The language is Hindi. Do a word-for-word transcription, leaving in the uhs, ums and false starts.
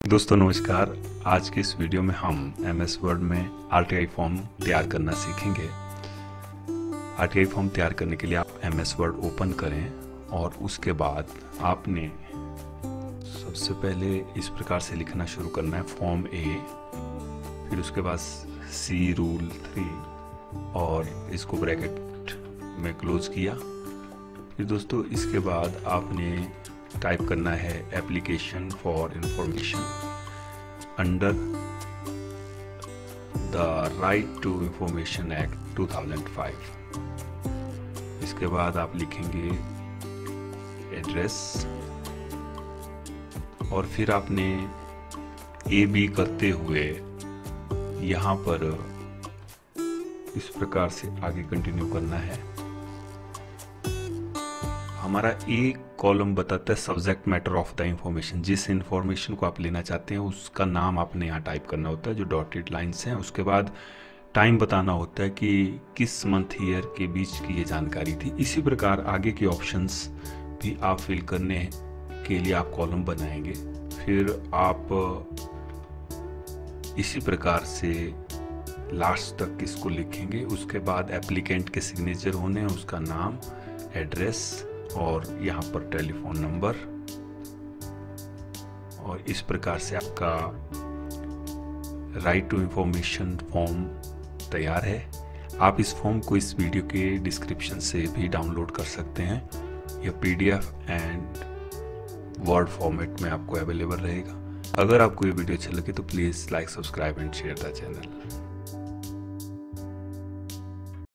दोस्तों नमस्कार। आज के इस वीडियो में हम एम एस वर्ड में आर टी आई फॉर्म तैयार करना सीखेंगे। आर टी आई फॉर्म तैयार करने के लिए आप एम एस वर्ड ओपन करें और उसके बाद आपने सबसे पहले इस प्रकार से लिखना शुरू करना है, फॉर्म ए, फिर उसके बाद सी रूल थ्री और इसको ब्रैकेट में क्लोज किया। फिर दोस्तों इसके बाद आपने टाइप करना है application for information under the right to information act two thousand five. इसके बाद आप लिखेंगे एड्रेस और फिर आपने ए बी करते हुए यहाँ पर इस प्रकार से आगे कंटिन्यू करना है। हमारा एक कॉलम बताता है subject matter of the information. जिस इंफॉर्मेशन को आप लेना चाहते हैं उसका नाम आपने यहाँ टाइप करना होता है, जो डॉटेड लाइंस हैं। उसके बाद टाइम बताना होता है कि किस मंथ ईयर के बीच की ये जानकारी थी। इसी प्रकार आगे के ऑप्शंस भी आप फिल करने के लिए आप कॉलम बनाएंगे। फिर आप इसी प्रकार से लास्ट तक इसको लिखेंगे। उसके बाद एप्लीकेंट के सिग्नेचर होने हैं, उसका नाम, एड्रेस और यहाँ पर टेलीफोन नंबर। और इस प्रकार से आपका राइट टू इंफॉर्मेशन फॉर्म तैयार है। आप इस फॉर्म को इस वीडियो के डिस्क्रिप्शन से भी डाउनलोड कर सकते हैं। यह पीडीएफ एंड वर्ड फॉर्मेट में आपको अवेलेबल रहेगा। अगर आपको ये वीडियो अच्छा लगे तो please like, subscribe and share the channel.